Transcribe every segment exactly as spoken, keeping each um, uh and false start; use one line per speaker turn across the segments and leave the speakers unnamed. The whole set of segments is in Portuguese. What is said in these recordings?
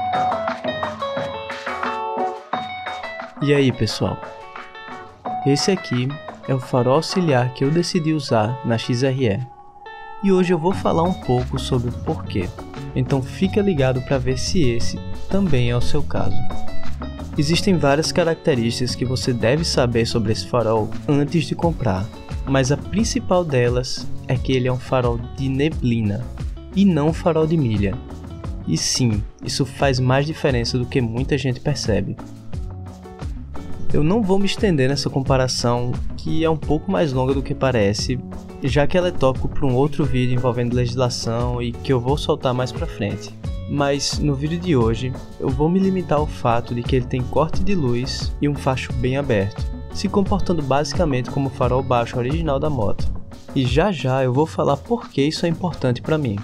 E aí pessoal, esse aqui é o farol auxiliar que eu decidi usar na X R E e hoje eu vou falar um pouco sobre o porquê, então fica ligado para ver se esse também é o seu caso. Existem várias características que você deve saber sobre esse farol antes de comprar, mas a principal delas é que ele é um farol de neblina e não um farol de milha. E sim, isso faz mais diferença do que muita gente percebe. Eu não vou me estender nessa comparação, que é um pouco mais longa do que parece, já que ela é tópico para um outro vídeo envolvendo legislação e que eu vou soltar mais pra frente. Mas no vídeo de hoje, eu vou me limitar ao fato de que ele tem corte de luz e um facho bem aberto, se comportando basicamente como o farol baixo original da moto. E já já eu vou falar por que isso é importante para mim.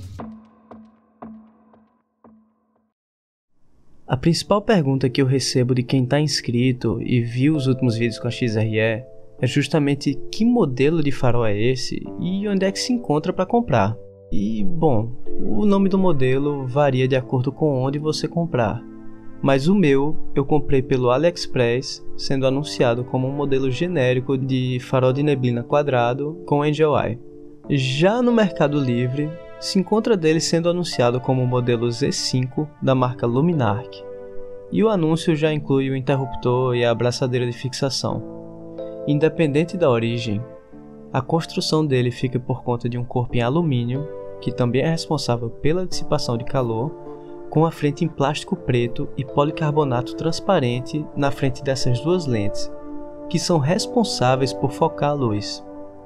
A principal pergunta que eu recebo de quem está inscrito e viu os últimos vídeos com a X R E é justamente que modelo de farol é esse e onde é que se encontra para comprar. E, bom, o nome do modelo varia de acordo com onde você comprar, mas o meu eu comprei pelo AliExpress, sendo anunciado como um modelo genérico de farol de neblina quadrado com Angel Eye. Já no Mercado Livre, se encontra dele sendo anunciado como o modelo Z cinco da marca Luminark, e o anúncio já inclui o interruptor e a abraçadeira de fixação. Independente da origem, a construção dele fica por conta de um corpo em alumínio, que também é responsável pela dissipação de calor, com a frente em plástico preto e policarbonato transparente na frente dessas duas lentes, que são responsáveis por focar a luz.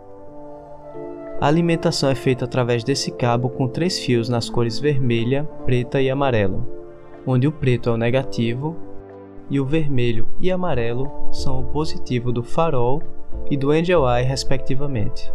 A alimentação é feita através desse cabo com três fios nas cores vermelha, preta e amarelo, onde o preto é o negativo e o vermelho e amarelo são o positivo do farol e do Angel Eye respectivamente.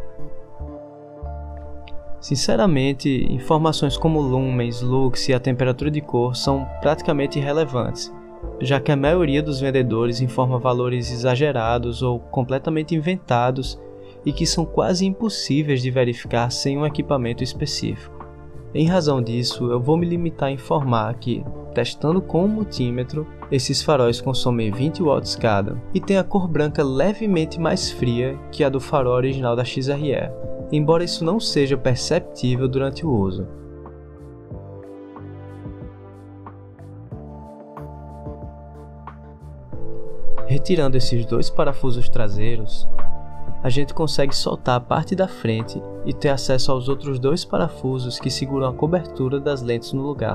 Sinceramente, informações como lumens, lux e a temperatura de cor são praticamente irrelevantes, já que a maioria dos vendedores informa valores exagerados ou completamente inventados e que são quase impossíveis de verificar sem um equipamento específico. Em razão disso, eu vou me limitar a informar que, testando com um multímetro, esses faróis consomem vinte watts cada e têm a cor branca levemente mais fria que a do farol original da X R E, embora isso não seja perceptível durante o uso. Retirando esses dois parafusos traseiros, a gente consegue soltar a parte da frente e ter acesso aos outros dois parafusos que seguram a cobertura das lentes no lugar.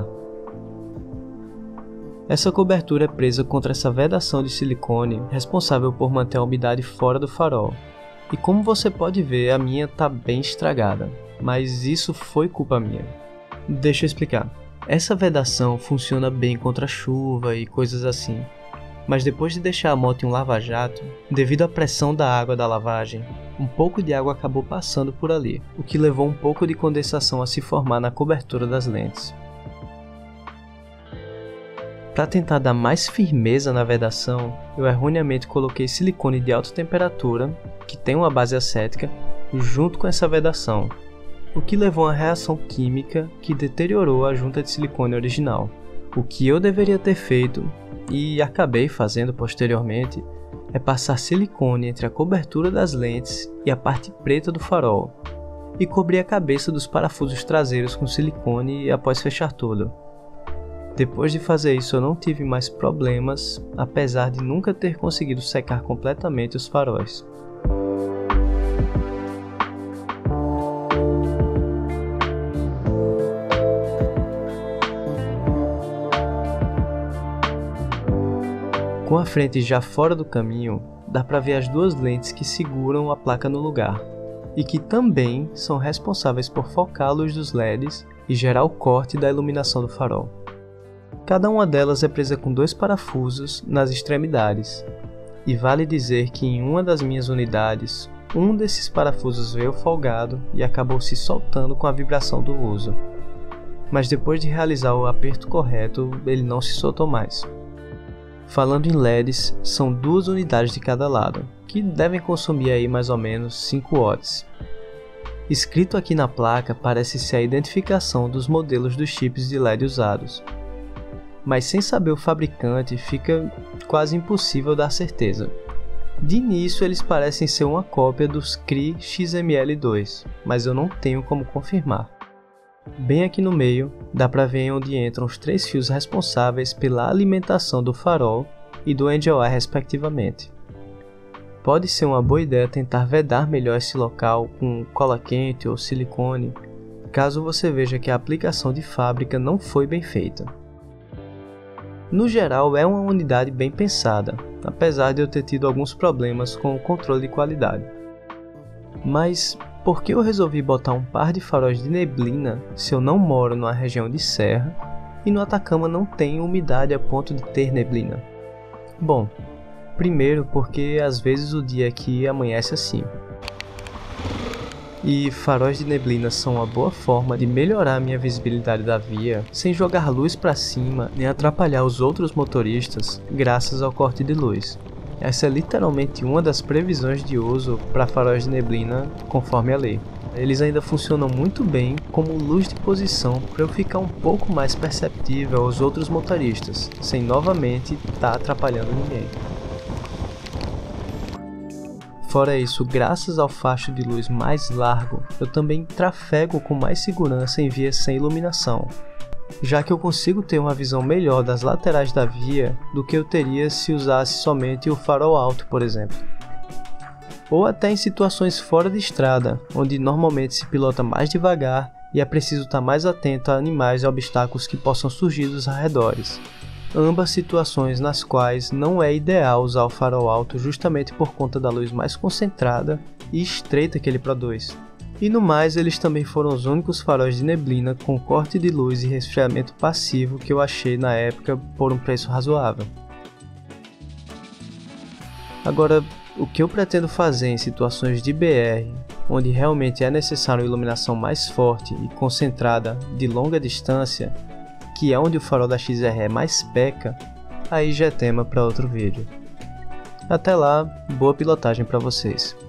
Essa cobertura é presa contra essa vedação de silicone responsável por manter a umidade fora do farol. E como você pode ver, a minha tá bem estragada, mas isso foi culpa minha. Deixa eu explicar. Essa vedação funciona bem contra chuva e coisas assim. Mas depois de deixar a moto em um lava-jato, devido à pressão da água da lavagem, um pouco de água acabou passando por ali, o que levou um pouco de condensação a se formar na cobertura das lentes. Para tentar dar mais firmeza na vedação, eu erroneamente coloquei silicone de alta temperatura, que tem uma base acética, junto com essa vedação, o que levou a uma reação química que deteriorou a junta de silicone original. O que eu deveria ter feito, e acabei fazendo posteriormente, é passar silicone entre a cobertura das lentes e a parte preta do farol, e cobrir a cabeça dos parafusos traseiros com silicone após fechar tudo. Depois de fazer isso eu não tive mais problemas, apesar de nunca ter conseguido secar completamente os faróis. Com a frente já fora do caminho, dá para ver as duas lentes que seguram a placa no lugar, e que também são responsáveis por focar a luz dos L E Ds e gerar o corte da iluminação do farol. Cada uma delas é presa com dois parafusos nas extremidades, e vale dizer que em uma das minhas unidades, um desses parafusos veio folgado e acabou se soltando com a vibração do uso. Mas depois de realizar o aperto correto, ele não se soltou mais. Falando em L E Ds, são duas unidades de cada lado, que devem consumir aí mais ou menos cinco watts. Escrito aqui na placa parece ser a identificação dos modelos dos chips de L E D usados. mas sem saber o fabricante fica quase impossível dar certeza. De início eles parecem ser uma cópia dos Cree X M L dois, mas eu não tenho como confirmar. Bem aqui no meio, dá para ver onde entram os três fios responsáveis pela alimentação do farol e do Angel Eye respectivamente. Pode ser uma boa ideia tentar vedar melhor esse local com cola quente ou silicone, caso você veja que a aplicação de fábrica não foi bem feita. No geral é uma unidade bem pensada, apesar de eu ter tido alguns problemas com o controle de qualidade. Mas por que eu resolvi botar um par de faróis de neblina se eu não moro numa região de serra e no Atacama não tem umidade a ponto de ter neblina? Bom, primeiro porque às vezes o dia aqui amanhece assim. E faróis de neblina são uma boa forma de melhorar a minha visibilidade da via sem jogar luz para cima nem atrapalhar os outros motoristas graças ao corte de luz. Essa é literalmente uma das previsões de uso para faróis de neblina conforme a lei. Eles ainda funcionam muito bem como luz de posição para eu ficar um pouco mais perceptível aos outros motoristas, sem novamente estar atrapalhando ninguém. Fora isso, graças ao facho de luz mais largo, eu também trafego com mais segurança em vias sem iluminação, já que eu consigo ter uma visão melhor das laterais da via do que eu teria se usasse somente o farol alto, por exemplo. Ou até em situações fora de estrada, onde normalmente se pilota mais devagar e é preciso estar mais atento a animais e obstáculos que possam surgir dos arredores. Ambas situações nas quais não é ideal usar o farol alto justamente por conta da luz mais concentrada e estreita que ele produz. E no mais, eles também foram os únicos faróis de neblina com corte de luz e resfriamento passivo que eu achei na época por um preço razoável. Agora, o que eu pretendo fazer em situações de B R, onde realmente é necessário uma iluminação mais forte e concentrada de longa distância, que é onde o farol da X R E mais peca, aí já é tema para outro vídeo. Até lá, boa pilotagem para vocês.